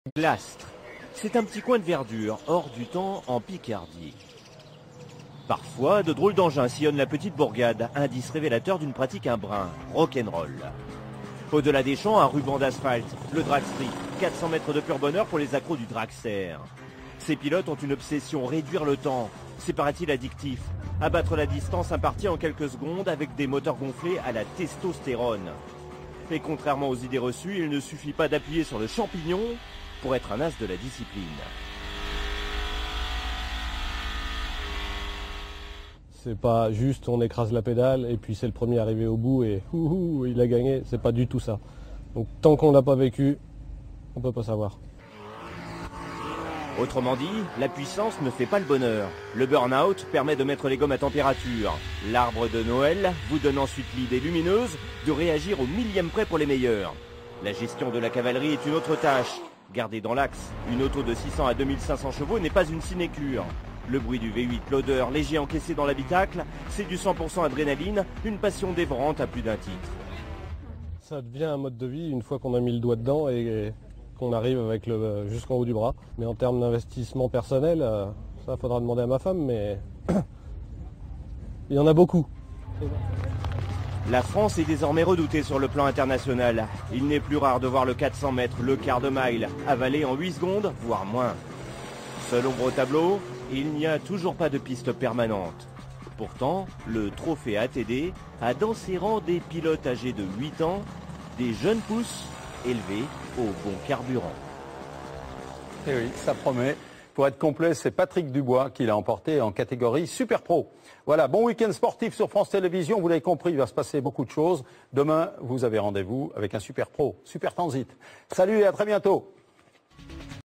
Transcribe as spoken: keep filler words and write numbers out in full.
Glastres, c'est un petit coin de verdure, hors du temps, en Picardie. Parfois, de drôles d'engins sillonnent la petite bourgade, indice révélateur d'une pratique un brin, rock'n'roll. Au-delà des champs, un ruban d'asphalte, le drag street, quatre cents mètres de pur bonheur pour les accros du dragster. Ces pilotes ont une obsession, réduire le temps. C'est paraît-il addictif. Abattre la distance impartie en quelques secondes avec des moteurs gonflés à la testostérone. Et contrairement aux idées reçues, il ne suffit pas d'appuyer sur le champignon pour être un as de la discipline. C'est pas juste on écrase la pédale et puis c'est le premier arrivé au bout et ouh, il a gagné, c'est pas du tout ça. Donc tant qu'on l'a pas vécu, on peut pas savoir. Autrement dit, la puissance ne fait pas le bonheur. Le burn-out permet de mettre les gommes à température. L'arbre de Noël vous donne ensuite l'idée lumineuse de réagir au millième près pour les meilleurs. La gestion de la cavalerie est une autre tâche. Garder dans l'axe une auto de six cents à deux mille cinq cents chevaux n'est pas une sinécure. Le bruit du V huit, l'odeur, léger encaissé dans l'habitacle, c'est du cent pour cent adrénaline, une passion dévorante à plus d'un titre. Ça devient un mode de vie une fois qu'on a mis le doigt dedans et qu'on arrive avec le jusqu'en haut du bras. Mais en termes d'investissement personnel, ça faudra demander à ma femme, mais il y en a beaucoup. La France est désormais redoutée sur le plan international. Il n'est plus rare de voir le quatre cents mètres, le quart de mile, avalé en huit secondes, voire moins. Seul ombre au tableau, il n'y a toujours pas de piste permanente. Pourtant, le trophée A T D a dans ses rangs des pilotes âgés de huit ans, des jeunes pousses élevés au bon carburant. Et oui, ça promet. Pour être complet, c'est Patrick Dubois qui l'a emporté en catégorie Super Pro. Voilà, bon week-end sportif sur France Télévisions. Vous l'avez compris, il va se passer beaucoup de choses. Demain, vous avez rendez-vous avec un Super Pro, Super Transit. Salut et à très bientôt.